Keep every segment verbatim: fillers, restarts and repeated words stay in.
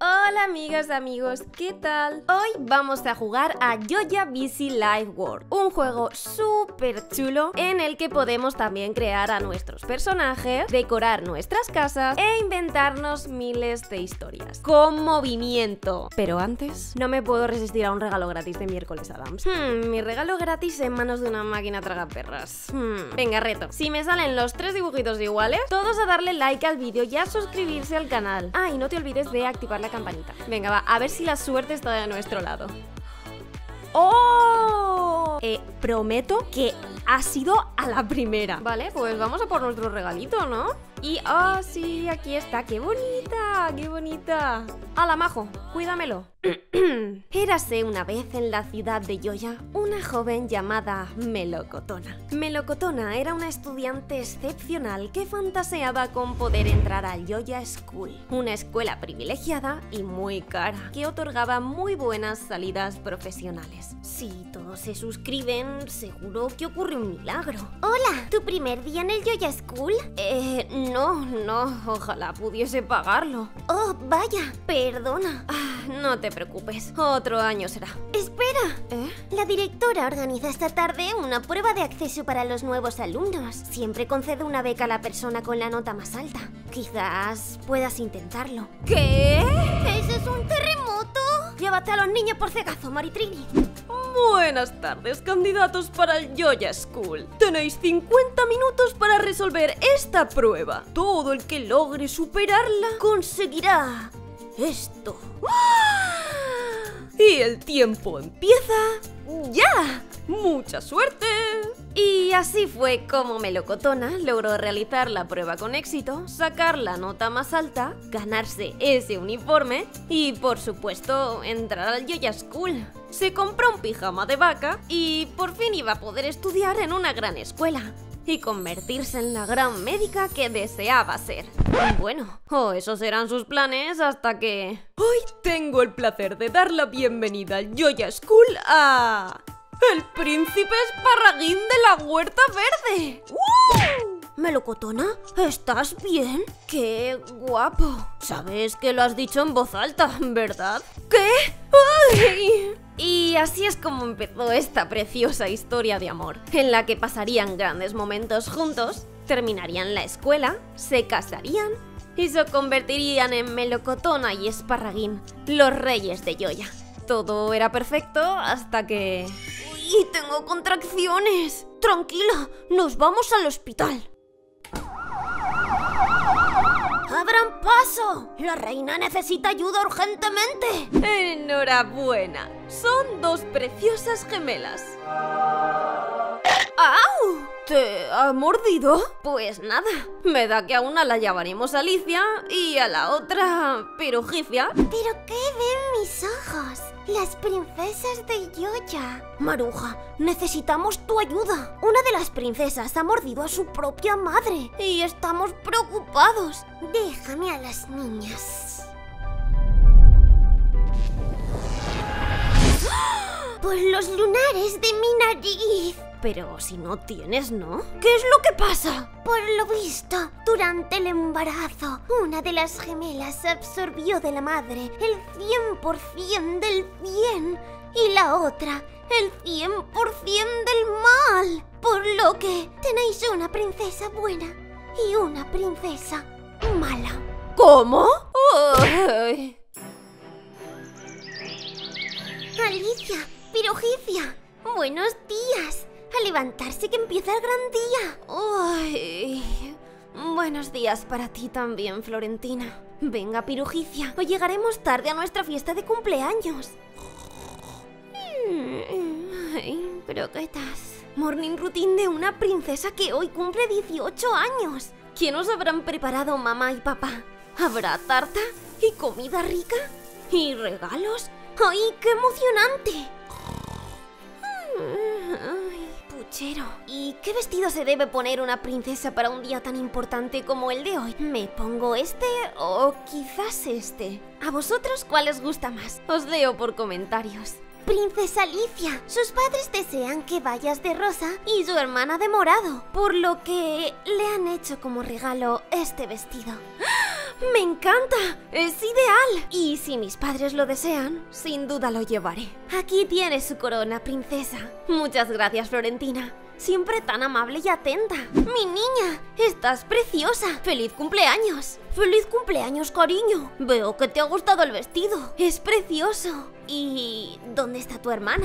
Hola amigas y amigos, ¿qué tal? Hoy vamos a jugar a Joja Bizzy Life World, un juego súper chulo en el que podemos también crear a nuestros personajes, decorar nuestras casas e inventarnos miles de historias con movimiento. Pero antes, no me puedo resistir a un regalo gratis de miércoles Adams. Hmm, mi regalo gratis en manos de una máquina tragaperras. Hmm. Venga, reto. Si me salen los tres dibujitos iguales, todos a darle like al vídeo y a suscribirse al canal. Ah, y no te olvides de activar la campanita. Venga, va, a ver si la suerte está de nuestro lado. ¡Oh! Eh, prometo que ha sido a la primera. Vale, pues vamos a por nuestro regalito, ¿no? Y, ah, oh, sí, aquí está. ¡Qué bonita! ¡Qué bonita! ¡Hala, majo! Cuídamelo. Érase una vez en la ciudad de Joja una joven llamada Melocotona. Melocotona era una estudiante excepcional que fantaseaba con poder entrar al Joja School, una escuela privilegiada y muy cara que otorgaba muy buenas salidas profesionales. Si todos se suscriben, seguro que ocurre un milagro. Hola, ¿tu primer día en el Joja School? Eh, no, no, ojalá pudiese pagarlo. Oh, vaya, perdona. Ah, no te preocupes, otro año será. Espera, ¿Eh? la directora organiza esta tarde una prueba de acceso para los nuevos alumnos. Siempre concede una beca a la persona con la nota más alta. Quizás puedas intentarlo. ¿Qué? ¿Ese es un terremoto? Llévate a los niños por si acaso, Maritrini. Buenas tardes, candidatos para el Joja School. Tenéis cincuenta minutos para resolver esta prueba. Todo el que logre superarla conseguirá esto. Y el tiempo empieza ya. ¡Mucha suerte! Y así fue como Melocotona logró realizar la prueba con éxito, sacar la nota más alta, ganarse ese uniforme y, por supuesto, entrar al Joja School. Se compró un pijama de vaca y por fin iba a poder estudiar en una gran escuela y convertirse en la gran médica que deseaba ser. Bueno, o esos eran sus planes hasta que... Hoy tengo el placer de dar la bienvenida al Joja School a... ¡el príncipe esparraguín de la huerta verde! ¡Uh! Melocotona, ¿estás bien? ¡Qué guapo! Sabes que lo has dicho en voz alta, ¿verdad? ¿Qué? ¡Ay! Y así es como empezó esta preciosa historia de amor, en la que pasarían grandes momentos juntos, terminarían la escuela, se casarían y se convertirían en Melocotona y Esparraguín, los reyes de Joja. Todo era perfecto hasta que... ¡Uy, tengo contracciones! Tranquila, nos vamos al hospital. ¡Abran paso! ¡La reina necesita ayuda urgentemente! ¡Enhorabuena! Son dos preciosas gemelas. ¡Au! ¿Te ha mordido? Pues nada, me da que a una la llamaremos Alicia y a la otra Pirujicia. ¿Pero qué ven mis ojos? Las princesas de Joja. Maruja, necesitamos tu ayuda. Una de las princesas ha mordido a su propia madre y estamos preocupados. Déjame a las niñas. Por los lunares de mi nariz. Pero si no tienes, ¿no? ¿Qué es lo que pasa? Por lo visto, durante el embarazo, una de las gemelas absorbió de la madre el cien por cien del bien y la otra el cien por cien del mal. Por lo que tenéis una princesa buena y una princesa mala. ¿Cómo? Uy. Alicia, Pirujicia, buenos días. A levantarse que empieza el gran día. Uy. Buenos días para ti también, Florentina. Venga, Pirujicia, o llegaremos tarde a nuestra fiesta de cumpleaños. Ay, pero ¿qué estás? Morning routine de una princesa que hoy cumple dieciocho años. ¿Quién os habrán preparado mamá y papá? ¿Habrá tarta? ¿Y comida rica? ¿Y regalos? ¡Ay, qué emocionante! Ay, puchero. ¿Y qué vestido se debe poner una princesa para un día tan importante como el de hoy? ¿Me pongo este o quizás este? ¿A vosotros cuál os gusta más? Os leo por comentarios. Princesa Alicia, sus padres desean que vayas de rosa y su hermana de morado, por lo que le han hecho como regalo este vestido. Me encanta, es ideal. Y si mis padres lo desean, sin duda lo llevaré. Aquí tienes su corona, princesa. Muchas gracias, Florentina. Siempre tan amable y atenta. Mi niña, estás preciosa. ¡Feliz cumpleaños! ¡Feliz cumpleaños, cariño! Veo que te ha gustado el vestido. Es precioso. ¿Y dónde está tu hermana?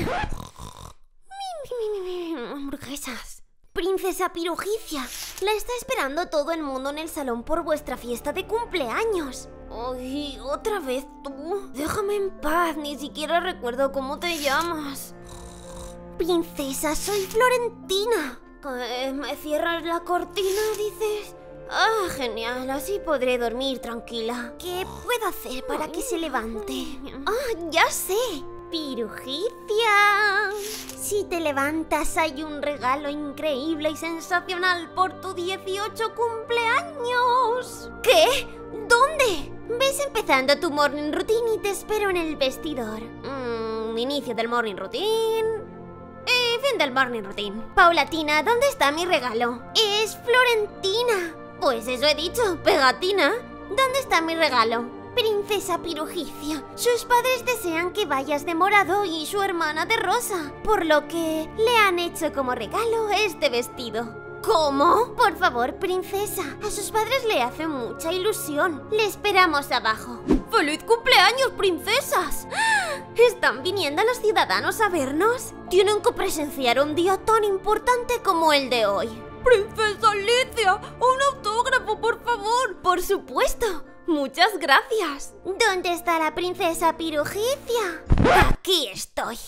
Hamburguesas. Princesa Pirujicia, la está esperando todo el mundo en el salón por vuestra fiesta de cumpleaños. Ay, ¿otra vez tú? Déjame en paz, ni siquiera recuerdo cómo te llamas. Princesa, soy Florentina. Eh, ¿Me cierras la cortina, dices? Ah, genial, así podré dormir tranquila. ¿Qué puedo hacer para que se levante? Ah, ya sé. Pirujicia. Si te levantas hay un regalo increíble y sensacional por tu dieciocho cumpleaños. ¿Qué? ¿Dónde? Ves empezando tu morning routine y te espero en el vestidor. Mm, inicio del morning routine. Eh, fin del morning routine. Paulatina, ¿dónde está mi regalo? Es Florentina. Pues eso he dicho, pegatina. ¿Dónde está mi regalo? Princesa Pirujicia, sus padres desean que vayas de morado y su hermana de rosa, por lo que le han hecho como regalo este vestido. ¿Cómo? Por favor, princesa, a sus padres le hace mucha ilusión. Le esperamos abajo. ¡Feliz cumpleaños, princesas! ¿Están viniendo los ciudadanos a vernos? Tienen que presenciar un día tan importante como el de hoy. ¡Princesa Alicia! ¡Un autógrafo, por favor! ¡Por supuesto! ¡Muchas gracias! ¿Dónde está la princesa Pirujicia? ¡Aquí estoy!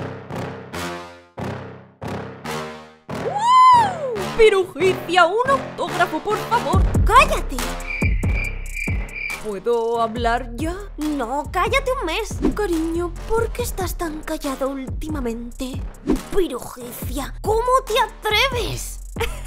¡Uh! ¡Pirujicia, un autógrafo, por favor! ¡Cállate! ¿Puedo hablar ya? No, cállate un mes. Cariño, ¿por qué estás tan callado últimamente? Pirujicia, ¿cómo te atreves?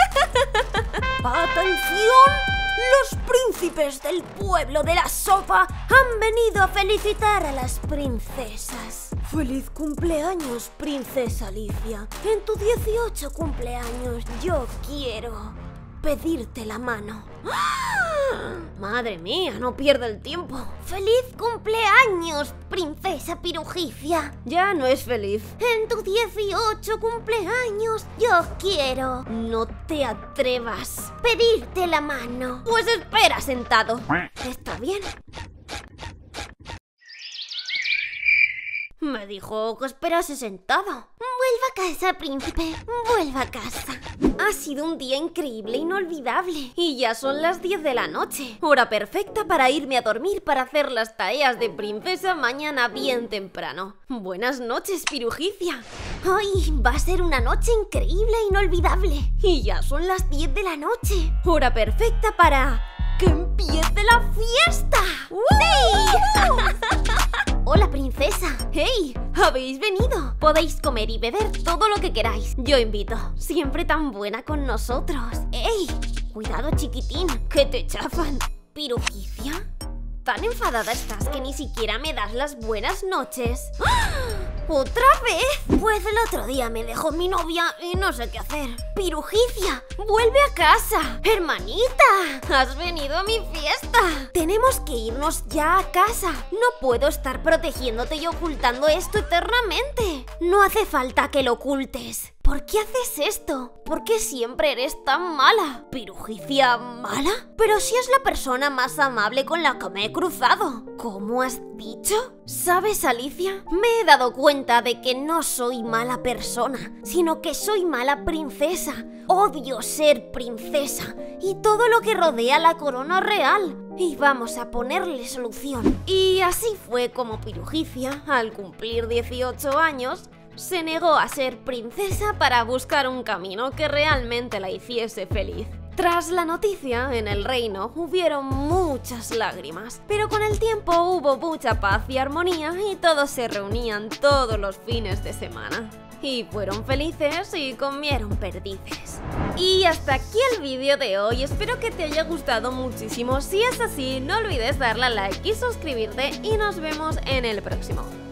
¡Atención! Los príncipes del pueblo de la sopa han venido a felicitar a las princesas. ¡Feliz cumpleaños, princesa Alicia! En tu dieciocho cumpleaños yo quiero pedirte la mano. ¡Ah! ¡Madre mía, no pierda el tiempo! ¡Feliz cumpleaños, princesa Pirujicia! Ya no es feliz. En tu dieciocho cumpleaños yo quiero... No te atrevas. Pedirte la mano. Pues espera sentado. Está bien. Me dijo que esperase sentado. Vuelva a casa, príncipe. Vuelva a casa. Ha sido un día increíble, inolvidable. Y ya son las diez de la noche. Hora perfecta para irme a dormir para hacer las tareas de princesa mañana bien temprano. Buenas noches, Pirujicia. Hoy va a ser una noche increíble e inolvidable. Y ya son las diez de la noche. Hora perfecta para... ¡que empiece la fiesta! ¡Sí! Hola, princesa. ¡Hey! ¿Habéis venido? Podéis comer y beber todo lo que queráis. Yo invito. Siempre tan buena con nosotros. ¡Ey! Cuidado, chiquitín, que te chafan. ¿Pirujicia? Tan enfadada estás que ni siquiera me das las buenas noches. ¡Ah! ¿Otra vez? Pues el otro día me dejó mi novia y no sé qué hacer. Pirujicia, vuelve a casa. Hermanita, has venido a mi fiesta. Tenemos que irnos ya a casa. No puedo estar protegiéndote y ocultando esto eternamente. No hace falta que lo ocultes. ¿Por qué haces esto? ¿Por qué siempre eres tan mala? ¿Pirujicia mala? Pero si es la persona más amable con la que me he cruzado. ¿Cómo has dicho? ¿Sabes, Alicia? Me he dado cuenta de que no soy mala persona, sino que soy mala princesa. Odio ser princesa y todo lo que rodea la corona real. Y vamos a ponerle solución. Y así fue como Pirujicia, al cumplir dieciocho años, se negó a ser princesa para buscar un camino que realmente la hiciese feliz. Tras la noticia, en el reino hubieron muchas lágrimas, pero con el tiempo hubo mucha paz y armonía y todos se reunían todos los fines de semana. Y fueron felices y comieron perdices. Y hasta aquí el vídeo de hoy, espero que te haya gustado muchísimo. Si es así, no olvides darle a like y suscribirte y nos vemos en el próximo.